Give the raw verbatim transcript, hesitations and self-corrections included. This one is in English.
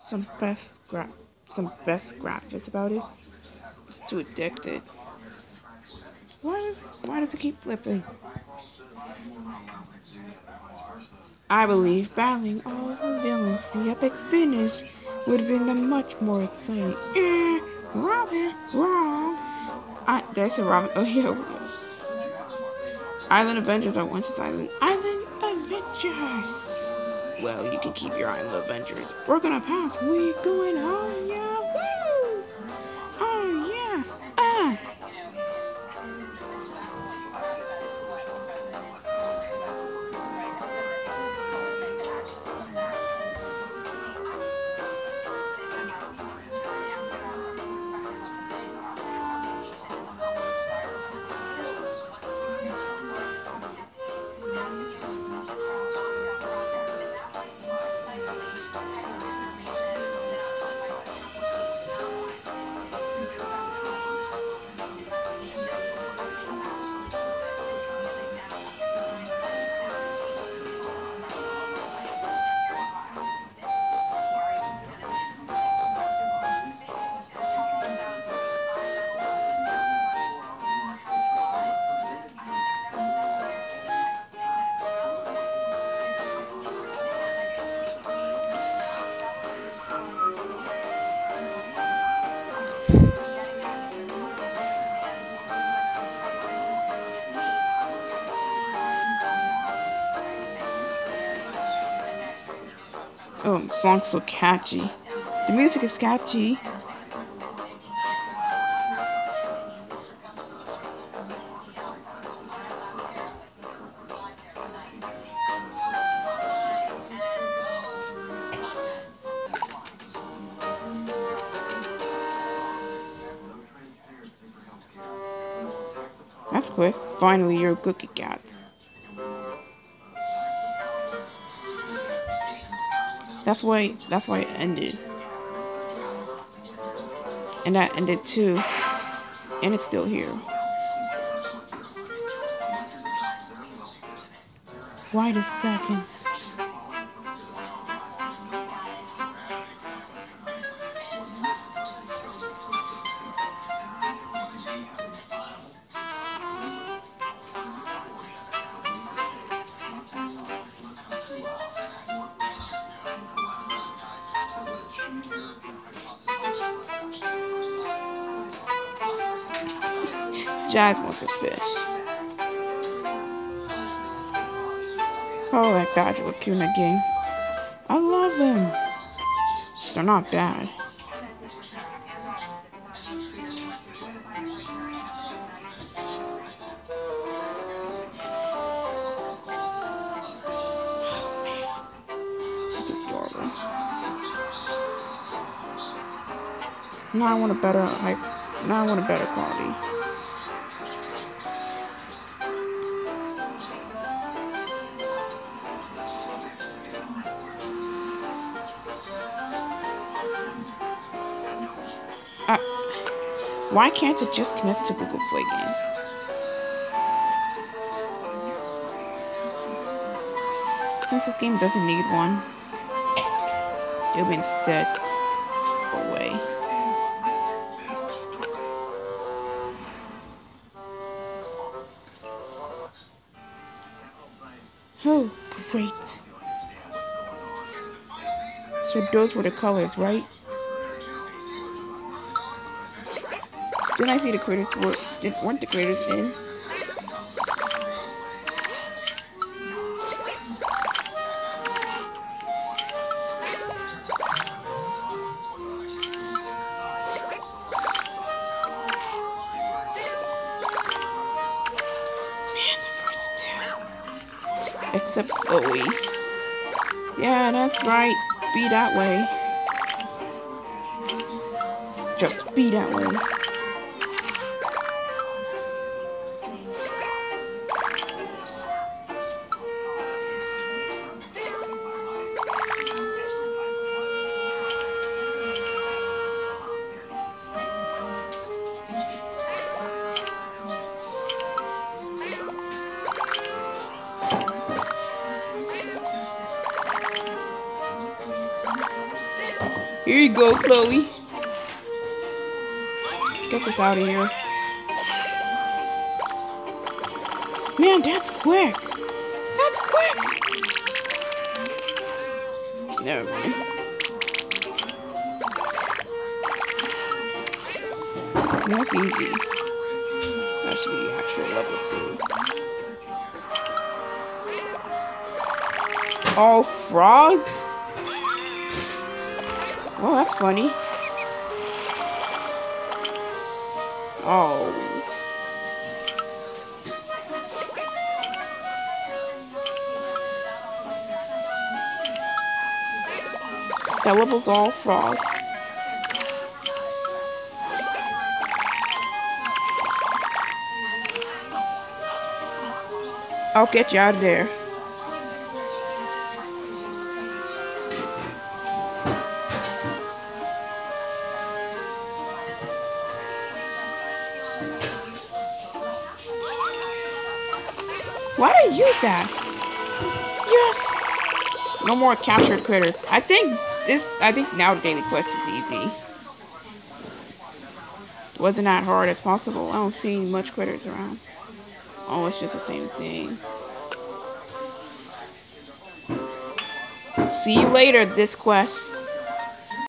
some best gra- some best graphics about it. It's too addicted. Why? Why does it keep flipping? I believe battling all the villains, the epic finish, would have been much more exciting. Eh, Robin, wrong. I, did I say Robin? Oh yeah. Island Avengers are once island. Island Avengers. Well, you can keep your Island Avengers. We're gonna pass. We going home, yeah. Woo! Oh yeah. Ah. Oh, the song's so catchy. The music is catchy. That's quick. Finally, you're a cookie cat. That's why. That's why it ended. And that ended too. And it's still here. Why the seconds? Jazz wants a fish. Oh, that Badger Lacuna game. I love them. They're not bad. That's adorable. Now I want a better like. Now I want a better quality. Uh, why can't it just connect to Google Play Games? Since this game doesn't need one, it'll be instead away. Oh, great. So those were the colors, right? Didn't I see the creators were did weren't the creators in? Man, the first two. Except Owie. Yeah, that's right. Be that way. Just be that way. Here you go, Chloe. Get this out of here. Man, that's quick. That's quick. Never mind. That's easy. That should be actual level two. Oh, frogs? Oh, that's funny. Oh. That level's all frogs. I'll get you out of there. Why did I use that? Yes! No more captured critters. I think this, I think now daily quest is easy. Wasn't that hard as possible. I don't see much critters around. Oh, it's just the same thing. See you later, this quest.